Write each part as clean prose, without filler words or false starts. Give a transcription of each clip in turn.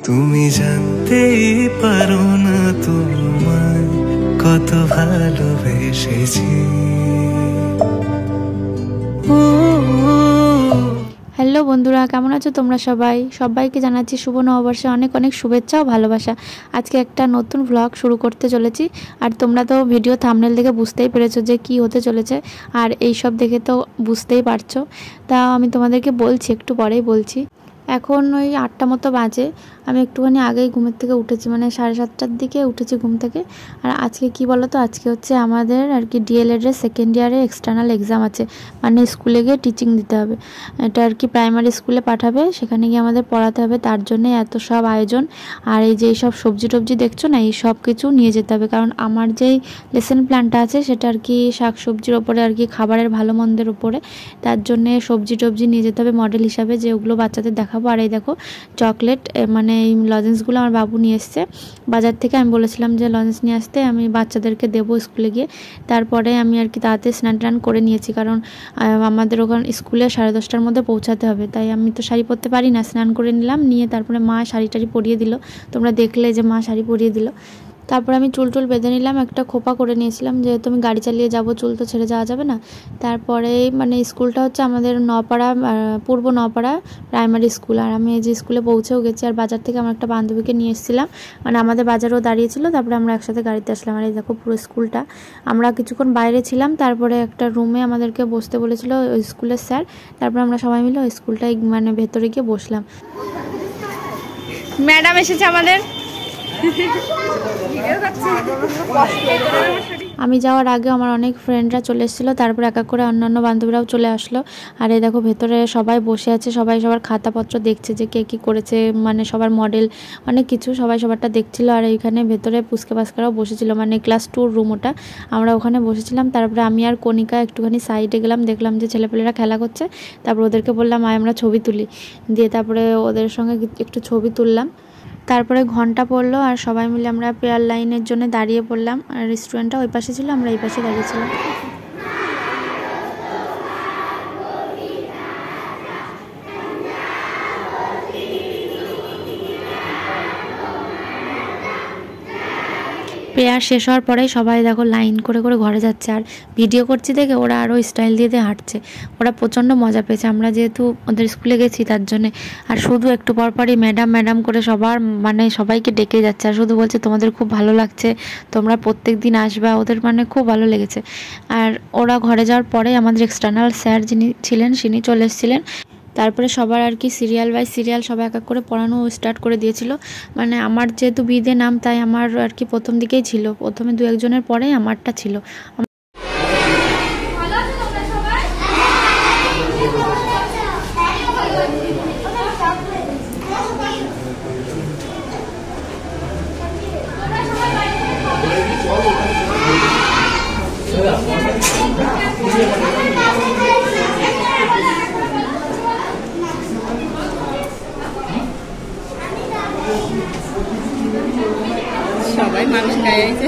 তুমি জানতেই পারো না তোমায় কত ভালোবেসেছি। হ্যালো বন্ধুরা, কেমন আছো তোমরা সবাই? সবাইকে জানাচ্ছি শুভ নববর্ষে অনেক অনেক শুভেচ্ছা ও ভালোবাসা। আজকে একটা নতুন ব্লগ শুরু করতে চলেছি। আর তোমরা তো ভিডিও থাম্বনেল দেখে বুঝতেই পেরেছো যে কি হতে চলেছে, আর এই সব দেখে তো বুঝতেই পারছো। তা আমি তোমাদেরকে বলছি, একটু পরেই বলছি। এখন ওই 8টা মতো বাজে। আমি একটুখানি আগেই ঘুমের থেকে উঠেছি, মানে 7:30টার দিকে উঠেছি ঘুম থেকে। আর আজকে কি বলো তো, আজকে হচ্ছে আমাদের আর কি ডিএলএড এর সেকেন্ড ইয়ারে এক্সটার্নাল এক্সাম আছে, মানে স্কুলে গিয়ে টিচিং দিতে হবে। এটা আর কি প্রাইমারি স্কুলে পাঠাবে, সেখানে গিয়ে আমাদের পড়াতে হবে। তার জন্য এত সব আয়োজন। আর এই যে এইসব সবজি টবজি দেখছো না, এই সব কিছু নিয়ে যেতে হবে, কারণ আমার যেই লেসন প্ল্যানটা আছে সেটা আর কি শাক সবজির ওপরে, আর কি খাবারের ভালো মন্দের ওপরে। তার জন্য সবজি টবজি নিয়ে যেতে হবে মডেল হিসাবে, যে ওগুলো বাচ্চাদের দেখাবো। আর এই দেখো চকলেট, মানে এই লজেন্সগুলো আমার বাবু নিয়ে এসছে বাজার থেকে। আমি বলেছিলাম যে লজেন্স নিয়ে আসতে, আমি বাচ্চাদেরকে দেবো স্কুলে গিয়ে। তারপরে আমি আর কি তাড়াতাড়ি স্নান টান করে নিয়েছি, কারণ আমাদের ওখানে স্কুলে 10:30টার মধ্যে পৌঁছাতে হবে। তাই আমি তো শাড়ি পরতে পারি না, স্নান করে নিলাম, নিয়ে তারপরে মা শাড়ি টাড়ি পরিয়ে দিল। তোমরা দেখলে যে মা শাড়ি পরিয়ে দিল। তারপর আমি চুল টুল বেঁধে নিলাম, একটা খোপা করে নিয়েছিলাম, যেহেতু আমি গাড়ি চালিয়ে যাব, চুল তো ছেড়ে যাওয়া যাবে না। তারপরে মানে স্কুলটা হচ্ছে আমাদের নপাড়া, পূর্ব নপাড়া প্রাইমারি স্কুল। আর আমি এই যে স্কুলে পৌঁছেও গেছি। আর বাজার থেকে আমার একটা বান্ধবীকে নিয়ে এসেছিলাম, মানে আমাদের বাজারেও দাঁড়িয়েছিল, তারপরে আমরা একসাথে গাড়িতে আসলাম। আর এই দেখো পুরো স্কুলটা। আমরা কিছুক্ষণ বাইরে ছিলাম, তারপরে একটা রুমে আমাদেরকে বসতে বলেছিল ওই স্কুলের স্যার। তারপরে আমরা সবাই মিলে ওই স্কুলটায় মানে ভেতরে গিয়ে বসলাম। ম্যাডাম এসেছে আমাদের। আমি যাওয়ার আগে আমার অনেক ফ্রেন্ডরা চলে এসেছিলো, তারপর এক এক করে অন্যান্য বান্ধবীরাও চলে আসলো। আর এই দেখো ভেতরে সবাই বসে আছে, সবাই সবার খাতাপত্র দেখছে যে কে কী করেছে, মানে সবার মডেল অনেক কিছু, সবাই সবারটা দেখছিল। আর এইখানে ভেতরে পুচকে পাস্কারাও বসেছিল, মানে ক্লাস 2 রুম ওটা, আমরা ওখানে বসেছিলাম। তারপরে আমি আর কণিকা একটুখানি সাইডে গেলাম, দেখলাম যে ছেলেপেলেরা খেলা করছে। তারপর ওদেরকে বললাম আয় আমরা ছবি তুলি, দিয়ে তারপরে ওদের সঙ্গে একটু ছবি তুললাম। তারপরে ঘন্টা পড়লো, আর সবাই মিলে আমরা প্রেয়ার লাইনের জন্য দাঁড়িয়ে পড়লাম। আর রেস্টুরেন্টটা ওই পাশে ছিল, আমরা এই পাশে দাঁড়িয়েছিলাম। প্রেয়ার শেষ হওয়ার পরেই সবাই দেখো লাইন করে করে ঘরে যাচ্ছে। আর ভিডিও করছি দেখে ওরা আরও স্টাইল দিয়ে দিয়ে হাঁটছে। ওরা প্রচণ্ড মজা পেয়েছে, আমরা যেহেতু ওদের স্কুলে গেছি তার জন্যে। আর শুধু একটু পরপরই ম্যাডাম ম্যাডাম করে সবার মানে সবাইকে ডেকে যাচ্ছে, আর শুধু বলছে তোমাদের খুব ভালো লাগছে, তোমরা প্রত্যেক দিন আসবা। ওদের মানে খুব ভালো লেগেছে। আর ওরা ঘরে যাওয়ার পরে আমাদের এক্সটার্নাল স্যার যিনি ছিলেন তিনি চলে এসেছিলেন। তারপরে সবার আর কি সিরিয়াল বাই সিরিয়াল সবাই এক এক করে পড়ানো স্টার্ট করে দিয়েছিল। মানে আমার যেহেতু বিদে নাম, তাই আমার আর কি প্রথম দিকেই ছিল, প্রথমে 2-1 জনের পরেই আমারটা ছিল। সবাই মানুষ গায়ে আছে।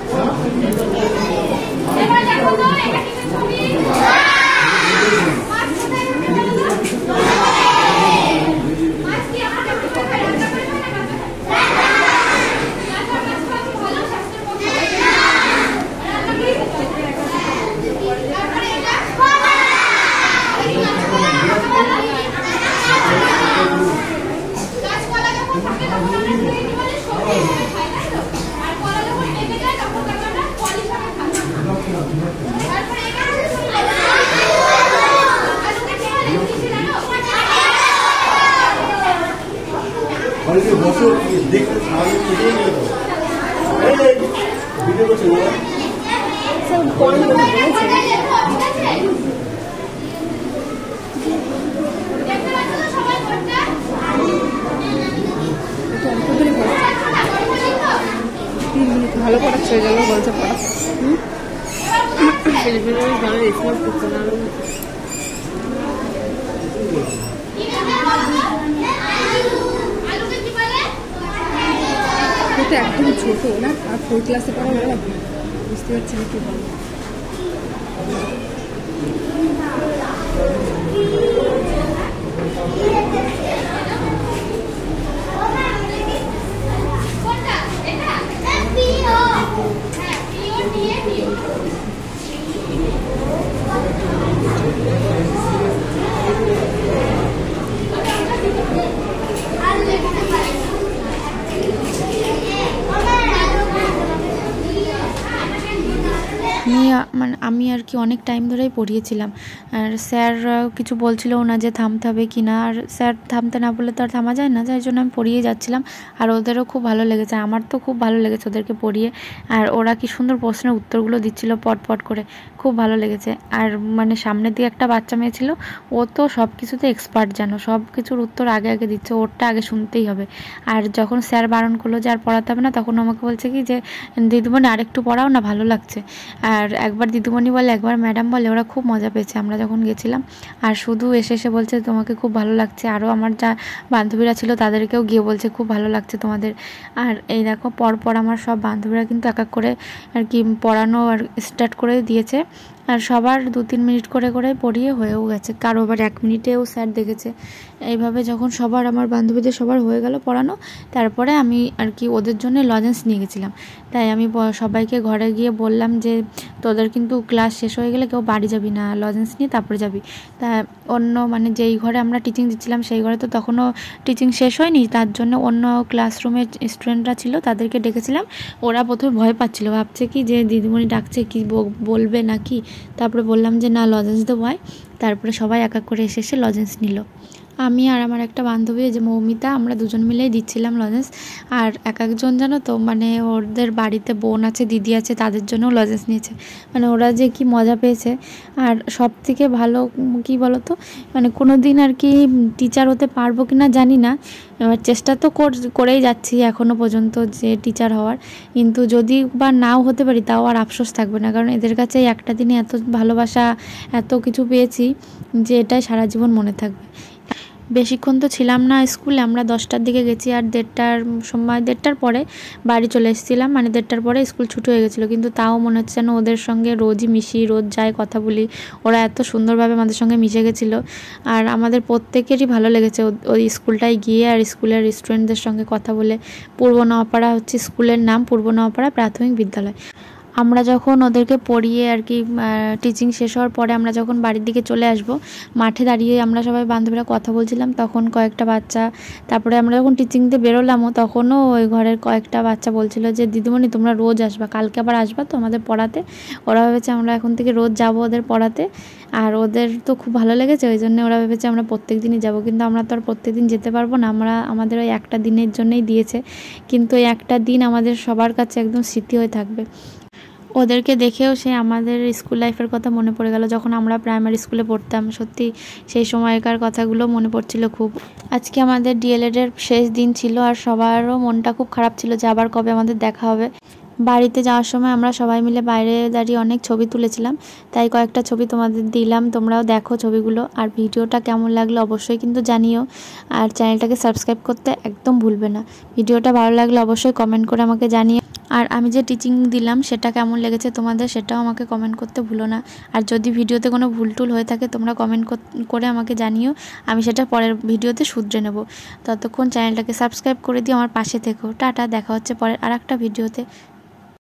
ভালো পড়াচ্ছে ওই জন্য বলছে পড়া ভালো রেসপন্স করছে না। তো একদম ছোট না, আর 4 ক্লাসে পড়া ভালো লাগবে, বুঝতে পারছি না কি বলবো। মানে আমি আর কি অনেক টাইম ধরেই পড়িয়েছিলাম, আর স্যার কিছু বলছিল না যে থামতে হবে কি না, আর স্যার থামতে না বললে তো আর থামা যায় না, যার জন্য আমি পড়িয়ে যাচ্ছিলাম। আর ওদেরও খুব ভালো লেগেছে, আমার তো খুব ভালো লেগেছে ওদেরকে পড়িয়ে। আর ওরা কি সুন্দর প্রশ্নের উত্তরগুলো দিচ্ছিল পট পট করে, খুব ভালো লেগেছে। আর মানে সামনের দিকে একটা বাচ্চা মেয়ে ছিল, ও তো সব কিছুতে এক্সপার্ট, জানো, সব কিছুর উত্তর আগে আগে দিচ্ছে, ওরটা আগে শুনতেই হবে। আর যখন স্যার বারণ করলো যে আর পড়াতে হবে না, তখন আমাকে বলছে কি যে দিদিমণি আরেকটু পড়াও না, ভালো লাগছে। আর একবার দিদিমণি বলে, একবার ম্যাডাম বলে, ওরা খুব মজা পেয়েছে আমরা যখন গেছিলাম। আর শুধু এসে এসে বলছে তোমাকে খুব ভালো লাগছে, আরও আমার যা বান্ধবীরা ছিল তাদেরকেও গিয়ে বলছে খুব ভালো লাগছে তোমাদের। আর এই দেখো পরপর আমার সব বান্ধবীরা কিন্তু এক এক করে আর কি পড়ানো আর স্টার্ট করে দিয়েছে। আর সবার 2-3 মিনিট করে করে পড়িয়ে হয়েও গেছে, কারো আবার 1 মিনিটেও স্যার দেখেছে। এইভাবে যখন সবার, আমার বান্ধবীদের সবার হয়ে গেল পড়ানো, তারপরে আমি আর কি ওদের জন্য লজেন্স নিয়ে গেছিলাম। তাই আমি সবাইকে ঘরে গিয়ে বললাম যে তোদের কিন্তু ক্লাস শেষ হয়ে গেলে কেউ বাড়ি যাবি না, লজেন্স নিয়ে তারপরে যাবি। তা অন্য মানে যেই ঘরে আমরা টিচিং দিচ্ছিলাম সেই ঘরে তো তখনও টিচিং শেষ হয়নি, তার জন্য অন্য ক্লাসরুমের স্টুডেন্টরা ছিল তাদেরকে ডেকেছিলাম। ওরা প্রথমে ভয় পাচ্ছিল, ভাবছে কি যে দিদিমণি ডাকছে কি বলবে নাকি। তারপরে বললাম যে না, লজেন্স দেবো হয়। তারপরে সবাই এক এক করে এসে এসে লজেন্স নিল। আমি আর আমার একটা বান্ধবী যে মৌমিতা, আমরা দুজন মিলেই দিচ্ছিলাম লজেন্স। আর এক একজন জানো তো মানে ওদের বাড়িতে বোন আছে, দিদি আছে, তাদের জন্যও লজেন্স নিয়েছে। মানে ওরা যে কি মজা পেয়েছে। আর সব থেকে ভালো কি বলো তো, মানে কোনো দিন আর কি টিচার হতে পারবো কি না জানি না, চেষ্টা তো করেই যাচ্ছি এখনও পর্যন্ত যে টিচার হওয়ার। কিন্তু যদি বা নাও হতে পারি তাও আর আফসোস থাকবে না, কারণ এদের কাছে একটা দিনে এত ভালোবাসা, এত কিছু পেয়েছি যে এটাই সারা জীবন মনে থাকবে। বেশিক্ষণ তো ছিলাম না স্কুলে, আমরা 10টার দিকে গেছি, আর 1:30টার সময়, 1:30টার পরে বাড়ি চলে এসেছিলাম। মানে 1:30টার পরে স্কুল ছুটি হয়ে গেছিলো, কিন্তু তাও মনে হচ্ছে যেন ওদের সঙ্গে রোজই মিশি, রোজ যাই, কথা বলি। ওরা এত সুন্দরভাবে আমাদের সঙ্গে মিশে গেছিলো। আর আমাদের প্রত্যেকেরই ভালো লেগেছে ওই স্কুলটায় গিয়ে, আর স্কুলের স্টুডেন্টদের সঙ্গে কথা বলে। পূর্ব নওয়াপাড়া হচ্ছে স্কুলের নাম, পূর্ব নওয়াপাড়া প্রাথমিক বিদ্যালয়। আমরা যখন ওদেরকে পড়িয়ে আর কি টিচিং শেষ হওয়ার পরে আমরা যখন বাড়ির দিকে চলে আসব, মাঠে দাঁড়িয়ে আমরা সবাই বান্ধবীরা কথা বলছিলাম, তখন কয়েকটা বাচ্চা, তারপরে আমরা যখন টিচিং দিয়ে বেরোলামও তখনও ওই ঘরের কয়েকটা বাচ্চা বলছিল যে দিদিমণি তোমরা রোজ আসবা, কালকে আবার আসবা তো আমাদের পড়াতে। ওরা ভেবেছে আমরা এখন থেকে রোজ যাব ওদের পড়াতে। আর ওদের তো খুব ভালো লেগেছে, ওই জন্য ওরা ভেবেছে আমরা প্রত্যেক দিনই যাবো। কিন্তু আমরা তো আর প্রত্যেক দিন যেতে পারবো না, আমাদের ওই একটা দিনের জন্যই দিয়েছে। কিন্তু ওই একটা দিন আমাদের সবার কাছে একদম স্মৃতি হয়ে থাকবে। ওদেরকে দেখেও সে আমাদের স্কুল লাইফের কথা মনে পড়ে গেল, যখন আমরা প্রাইমারি স্কুলে পড়তাম। সত্যি সেই সময়কার কথাগুলো মনে পড়ছিল খুব। আজকে আমাদের ডিএলএডের শেষ দিন ছিল, আর সবারও মনটা খুব খারাপ ছিল যে আবার কবে আমাদের দেখা হবে। বাড়িতে যাওয়ার সময় আমরা সবাই মিলে বাইরে দাঁড়িয়ে অনেক ছবি তুলেছিলাম, তাই কয়েকটা ছবি তোমাদের দিলাম, তোমরাও দেখো ছবিগুলো। আর ভিডিওটা কেমন লাগলো অবশ্যই কিন্তু জানিও, আর চ্যানেলটাকে সাবস্ক্রাইব করতে একদম ভুলবে না। ভিডিওটা ভালো লাগলে অবশ্যই কমেন্ট করে আমাকে জানিও। আর আমি যে টিচিং দিলাম সেটা কেমন লেগেছে তোমাদের সেটাও আমাকে কমেন্ট করতে ভুলো না। আর যদি ভিডিওতে কোনো ভুল টুল হয়ে থাকে তোমরা কমেন্ট করে আমাকে জানিও, আমি সেটা পরের ভিডিওতে শুধরে নেব। ততক্ষণ চ্যানেলটাকে সাবস্ক্রাইব করে দিও, আমার পাশে থেকো। টাটা, দেখা হচ্ছে পরের আরেকটা ভিডিওতে।